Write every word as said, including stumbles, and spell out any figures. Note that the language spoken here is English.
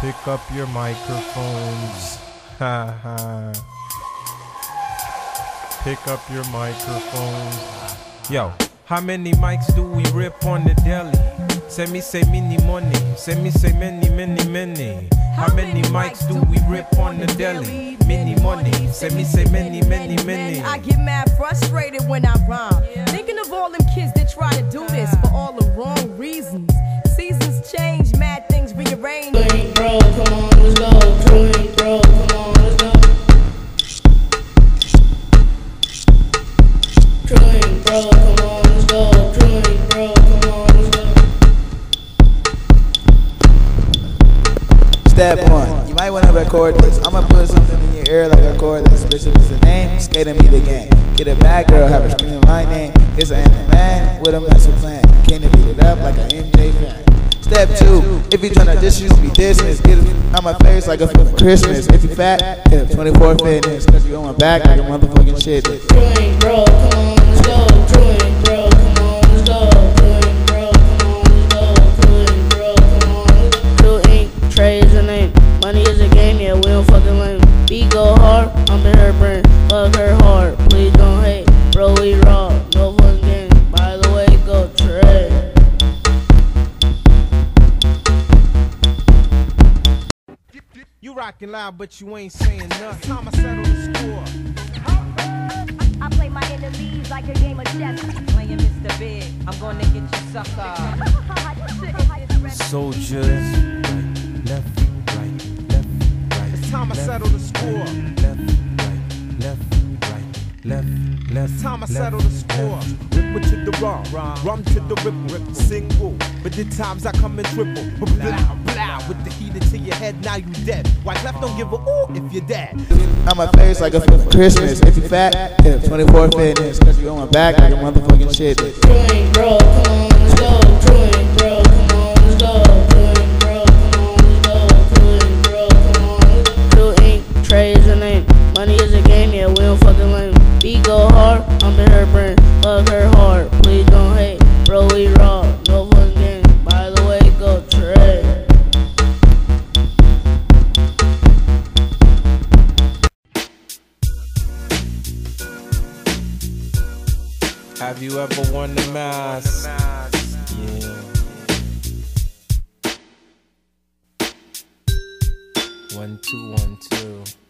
Pick up your microphones. Ha ha. Pick up your microphones. Yo, how many mics do we rip on the deli? Say me say many money. Say me say many, many, many. How many mics do we rip on the deli? Many money. Say me say many, many, many. I get mad frustrated when I rhyme. Thinking of all them kids that try to do this for all the wrong reasons. Seasons change, mad things rearrange. Drink, bro, come on, let's go. Drink, bro, come on, let's go. Drink, bro, come on, let's go. Drink, bro, come on, let's go. Step one, you might want to record this. I'ma put something in your ear like a cordless. Bitch, if it's a name, skate and be the game. Get it back, girl, have her screaming my name. It's an anthem man with a master plan. Can't beat it up like an M J fan. Step two, if you tryna dish, you be dismissed. Get it on my face like a Christmas. If you fat, hit up twenty-four fitness. Cause you on my back like a motherfucking shit. Drink, bro, come on, let's go. Drink, bro, come on, let's go. Drink, bro, come on, let's go. Drink, bro, come on, let's go. True Ink, Trey is a name. Money is a game, yeah, we don't fucking lame. Beat go hard, I'm in her brain. Fuck her hard, please don't hate. Bro, we raw, no fun game. By the way, go Trey. You rockin' loud, but you ain't saying nothing. Time I settle the score. I play my enemies like a game of chess. Playing Mister Big, I'm gonna get you sucker. Soldiers, right, left, right, left, right. It's time I settle the score. Left, right, left, right, left, left. It's time I settle the score. Ripple to the rum, rum to the ripple, ripple. Single, but the times I come in triple. Blah, blah, with the heater to your head, now you dead. White left don't give a ooh if you're dead. On my face like a Christmas. If you fat, hit up twenty-four fitness. Cause you on my back like a motherfucking shit. Drink, bro, come on, let's go. Drink, bro, come on, let's go. Drink, bro, come on, let's go. Drink, bro, come on, let's go. True Ink, Trey is a name. Money is a game, yeah, we don't fucking lame. Beat go hard, I'm in her brain. Fuck her hard, please don't hate. Bro, we raw, no fun game. By the way, go Trey. Have you ever worn the mask? Yeah. One, two, one, two.